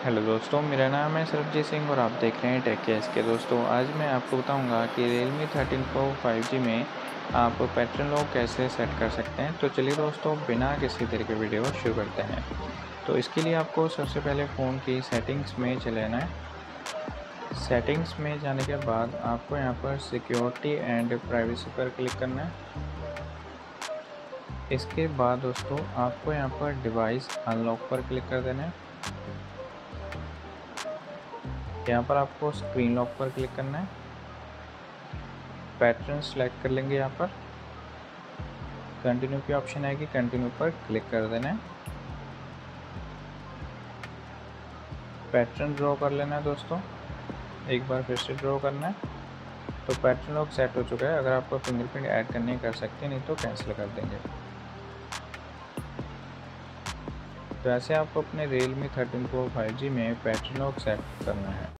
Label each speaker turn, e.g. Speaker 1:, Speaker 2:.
Speaker 1: Hello दोस्तों, मेरा नाम है सरबजीत सिंह और आप देख रहे हैं टेक केस के। दोस्तों आज मैं आपको बताऊंगा कि Realme 13 Pro 5G में आप पैटर्न लॉक कैसे सेट कर सकते हैं। तो चलिए दोस्तों, बिना किसी तरह के वीडियो शुरू करते हैं। तो इसके लिए आपको सबसे पहले फ़ोन की सेटिंग्स में चले जाना है। सेटिंग्स में जाने के बाद आपको यहाँ पर सिक्योरिटी एंड प्राइवेसी पर क्लिक करना है। इसके बाद दोस्तों आपको यहाँ पर डिवाइस अनलॉक पर क्लिक कर देना है। यहाँ पर आपको स्क्रीन लॉक पर क्लिक करना है। पैटर्न सेलेक्ट कर लेंगे। यहाँ पर कंटिन्यू की ऑप्शन आएगी, कंटिन्यू पर क्लिक कर देना है। पैटर्न ड्रॉ कर लेना है दोस्तों, एक बार फिर से ड्रॉ करना है। तो पैटर्न लॉक सेट हो चुका है। अगर आपको फिंगरप्रिंट ऐड करनी कर सकते हैं, नहीं तो कैंसिल कर देंगे। तो ऐसे आपको अपने Realme 13 Pro 5G में पैटर्न लॉक सेट करना है।